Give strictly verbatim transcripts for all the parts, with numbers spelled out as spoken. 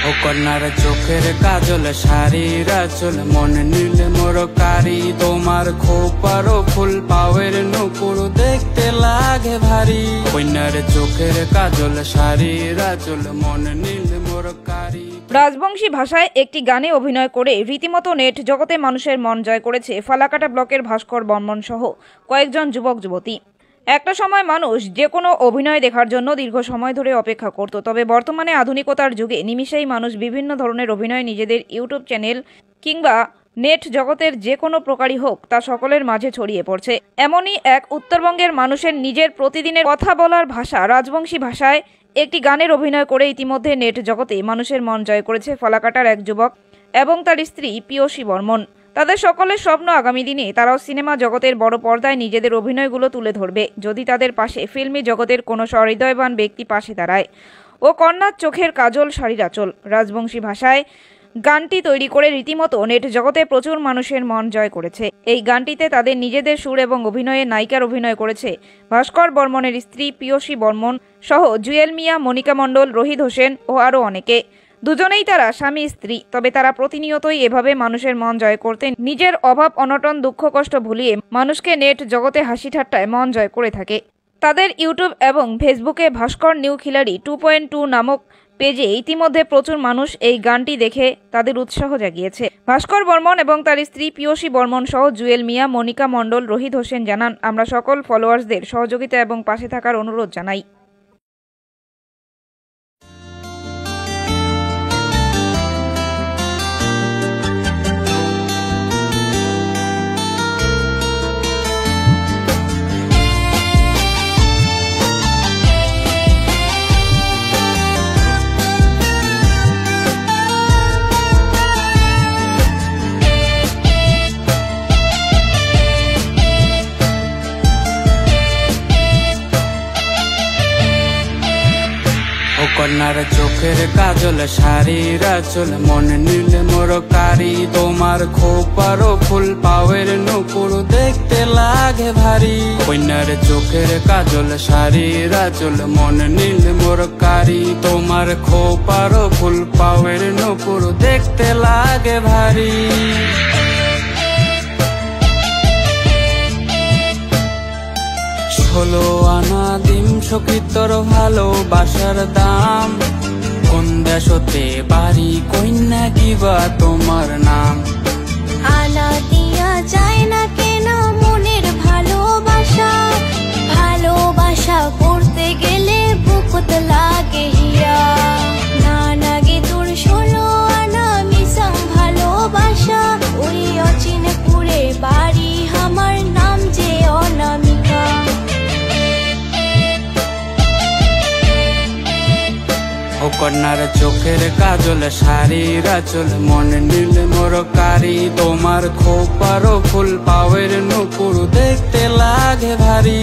ও কন্যার চোখের কাজল শাড়ির আঁচল মন নীল মোর কারি তোমার খোপারো ফুল পাওয়ের নুপুর দেখতে লাগে ভারী কন্যার চোখের কাজল শাড়ির আঁচল মন নীল মোর কারি। রাজবংশী ভাষায় একটি গানে অভিনয় করে রীতিমতো নেট জগতে মানুষের মন জয় করেছে ফালাকাটা ব্লকের ভাস্কর বর্মন সহ কয়েকজন যুবক যুবতী। একটা সময় মানুষ যে কোনো অভিনয় দেখার জন্য দীর্ঘ সময় ধরে অপেক্ষা করত, তবে বর্তমানে আধুনিকতার যুগে নিমিষেই মানুষ বিভিন্ন ধরনের অভিনয় নিজেদের ইউটিউব চ্যানেল কিংবা নেট জগতের যে কোনো প্রকারই হোক তা সকলের মাঝে ছড়িয়ে পড়ছে। এমনই এক উত্তরবঙ্গের মানুষের নিজের প্রতিদিনের কথা বলার ভাষা রাজবংশী ভাষায় একটি গানের অভিনয় করে ইতিমধ্যে নেট জগতে মানুষের মন জয় করেছে ফালাকাটার এক যুবক এবং তার স্ত্রী পিয়সী বর্মন। তাদের সকলের স্বপ্ন আগামী দিনে তারাও সিনেমা জগতের বড় পর্দায় নিজেদের অভিনয়গুলো তুলে ধরবে যদি তাদের পাশে ফিল্মি জগতের কোনো সহৃদয়বান ব্যক্তি পাশে দাঁড়ায়। ও কন্যার চোখের কাজল শাড়ির আঁচল রাজবংশী ভাষায় গানটি তৈরি করে রীতিমতো নেট জগতে প্রচুর মানুষের মন জয় করেছে। এই গানটিতে তাদের নিজেদের সুর এবং অভিনয়ে নায়িকার অভিনয় করেছে ভাস্কর বর্মনের স্ত্রী পিয়সী বর্মন সহ জুয়েল মিয়া, মনিকা মণ্ডল, রোহিত হোসেন ও আরও অনেকে। দুজনেই তারা স্বামী স্ত্রী, তবে তারা প্রতিনিয়তই এভাবে মানুষের মন জয় করতে নিজের অভাব অনটন দুঃখ কষ্ট ভুলিয়ে মানুষকে নেট জগতে হাসি ঠাট্টায় মন জয় করে থাকে। তাদের ইউটিউব এবং ফেসবুকে Bhaskar new Khiladi two point two নামক পেজে ইতিমধ্যে প্রচুর মানুষ এই গানটি দেখে তাদের উৎসাহ জাগিয়েছে। ভাস্কর বর্মন এবং তার স্ত্রী পিয়সী বর্মন সহ জুয়েল মিয়া, মনিকা মণ্ডল, রোহিত হোসেন জানান, আমরা সকল ফলোয়ার্সদের সহযোগিতা এবং পাশে থাকার অনুরোধ জানাই। কন্যার চোখের কাজল শাড়ির আঁচল মন নীল মোর কারি তোমার খোপারো ফুল পাওয়ের নুপুর দেখতে লাগে ভারী কন্যার চোখের কাজল শাড়ির আঁচল মন নীল মোর কারি তোমার খোপারো ফুল পাওয়ের নুপুর দেখতে লাগে ভারী। ষোলো আনা দিম সকিতর ভালোবাসার দাম কোন দেশতে বাড়ি কন্যা কিবা তোমার নাম আনা দিয়া যায় না কেন মনের ভালোবাসা ভালোবাসা করতে গেলে বুকত লাগে হিয়া না লাগে তোর ষোলো আনা মিশাম ভালোবাসা ওই অচিনে পুরে বাড়ি আমার নাম যে অনামিকা। ও কন্যার চোখের কাজল শাড়ির আঁচল মন নীল মোর কারি তোমার খোপারো ফুল পাওয়ের নুপুর দেখতে লাগে ভারী।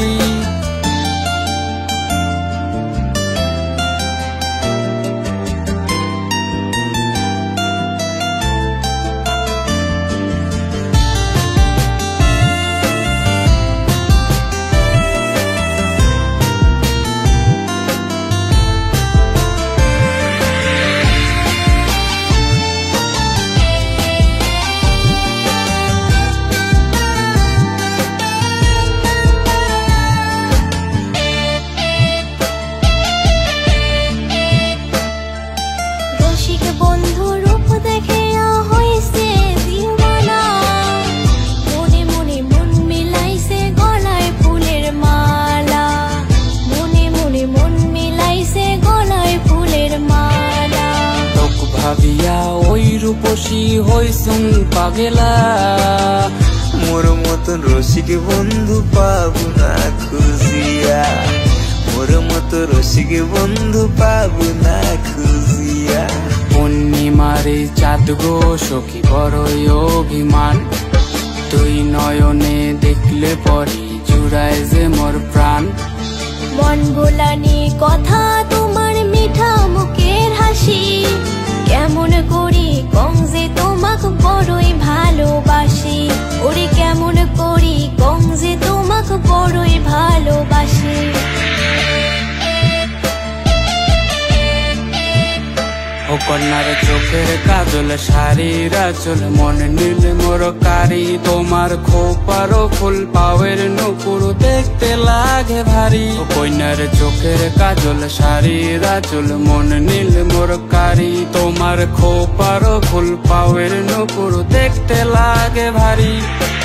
ভাবিয়া ওই রূপসী হইসুন পাগেলা মোর মতন রসিক বন্ধু পাবো না খুঁজিয়া মোর মতো রসিক বন্ধু পাবো না খুঁজিয়া। পূর্ণিমারে চাঁদ গো সখী বড়ই অভিমান তুই নয়নে দেখলে পরে জুড়ায় যে মোর প্রাণ মন ভোলানি কথা তোমার মিঠা মুখের হাসি কেমন করি কং যে তোমাক বড়ই ভালোবাসি ওরে কেমন করি কং যে তোমাক বড়ই ভালোবাসি। ও কন্যার চোখের কাজল শাড়ির আঁচল মন নীল মোর কারি তোমার খোপারও ফুল পাওয়ের নুপুর দেখতে লাগে ভারী কন্যার চোখের কাজল শাড়ির আঁচল মন নীল মোর কারি তোমার খোপারও ফুল পাওয়ের নুপুর দেখতে লাগে ভারী।